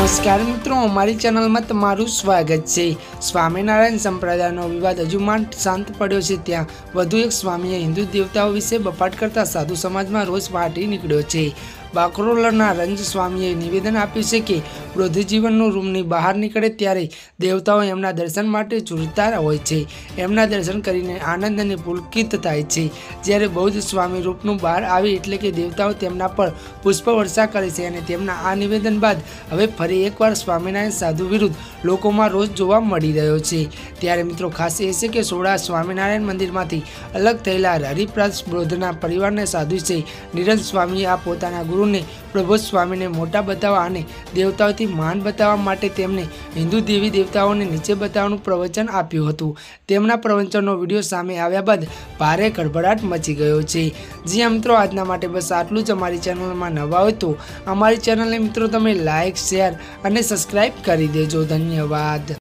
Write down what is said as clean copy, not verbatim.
नमस्कार मित्रों, अमारी चेनल में तमारू स्वागत है। स्वामीनारायण संप्रदायનો विवाद हजू માંડ शांत पड़्यो છે। ત્યાં વધુ એક સ્વામીએ હિન્દુ દેવતાઓ વિશે બપાટ કરતા સાધુ સમાજમાં રોષ ફાટી નીકળ્યો છે। બાકરોલના રંજ સ્વામીએ નિવેદન આપ્યું છે કે વૃદ્ધ જીવનનો રૂમની બહાર નીકળે ત્યારે દેવતાઓ એમના દર્શન માટે ઝૂરતા હોય છે। એમના દર્શન કરીને આનંદ અને પુલકિત થાય છે। જ્યારે બૌદ્ધ સ્વામી રૂપનું બહાર આવે એટલે કે દેવતાઓ તેમના પર પુષ્પવર્ષા કરે છે અને તેમના આ નિવેદન બાદ હવે ફરી એકવાર સ્વામિનારાયણ સાધુ વિરુદ્ધ લોકોમાં રોષ જોવા મળી રહ્યો છે। ત્યારે મિત્રો ખાસ એ છે કે સોડા સ્વામિનારાયણ મંદિરમાંથી અલગ થયેલા હરિપ્રાસ બૌદ્ધના પરિવારના સાધુ છે નિરંજન સ્વામીએ આ પોતાના ગુરુને પ્રબોધ સ્વામીને મોટા બતાવવા અને દેવતાઓથી મહાન બતાવવા માટે તેમને હિન્દુ દેવી દેવતાઓને નીચે બતાવવાનું પ્રવચન આપ્યું હતું। તેમના પ્રવચનનો વિડીયો સામે આવ્યા બાદ ભારે ગડબડાટ મચી ગયો છે। જી હા મિત્રો, આજના માટે બસ આટલું જ। અમારી ચેનલમાં નવા હોય તો અમારી ચેનલને મિત્રો તમે લાઇક, શેર અને સબસ્ક્રાઈબ કરી દેજો। ધન્યવાદ।